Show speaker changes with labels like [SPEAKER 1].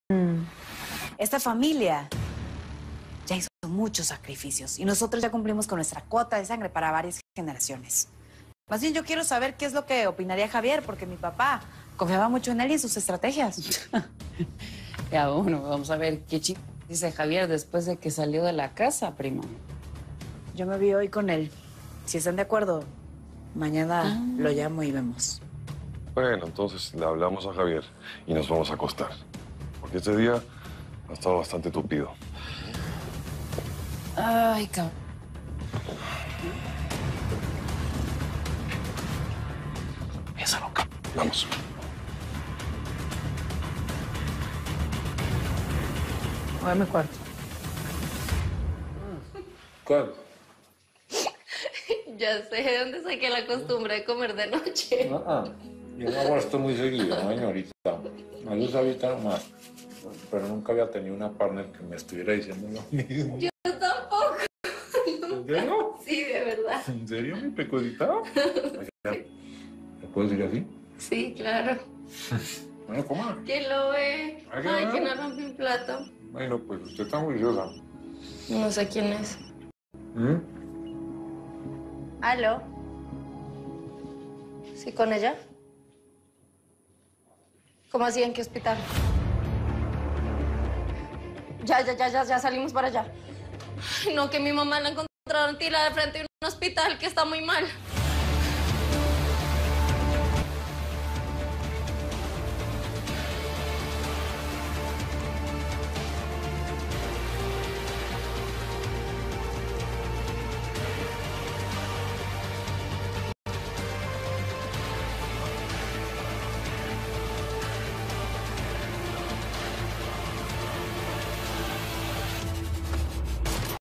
[SPEAKER 1] Esta familia ya hizo muchos sacrificios y nosotros ya cumplimos con nuestra cuota de sangre para varias generaciones. Más bien yo quiero saber qué es lo que opinaría Javier, porque mi papá confiaba mucho en él y en sus estrategias.
[SPEAKER 2] Ya, bueno, vamos a ver qué chico dice Javier después de que salió de la casa, primo.
[SPEAKER 1] Yo me vi hoy con él. Si están de acuerdo, mañana lo llamo y vemos.
[SPEAKER 3] Bueno, entonces le hablamos a Javier y nos vamos a acostar. Porque este día ha estado bastante tupido.
[SPEAKER 2] Ay, cabrón.
[SPEAKER 3] Piénsalo, vamos.
[SPEAKER 2] Voy a mi cuarto.
[SPEAKER 4] ¿Cuál?
[SPEAKER 5] Ya sé de dónde saqué la costumbre de comer de noche.
[SPEAKER 4] Yo me hago esto muy seguido, ¿no, señorita? Me gusta ahorita más. Pero nunca había tenido una partner que me estuviera diciendo lo mismo.
[SPEAKER 5] Yo tampoco.
[SPEAKER 4] ¿En serio?
[SPEAKER 5] Sí, de verdad.
[SPEAKER 4] ¿En serio, mi pecosita? ¿Me puedes decir así?
[SPEAKER 5] Sí, claro.
[SPEAKER 4] Bueno, coma.
[SPEAKER 5] ¿Quién lo ve? Ay, que no rompe un plato.
[SPEAKER 4] Bueno, pues usted está juiciosa.
[SPEAKER 5] No sé quién es.
[SPEAKER 4] ¿Mm?
[SPEAKER 5] ¿Aló? ¿Sí, con ella? ¿Cómo así? ¿En qué hospital? Ya salimos para allá. Ay, no, que mi mamá la encontraron tirada frente a un hospital que está muy mal.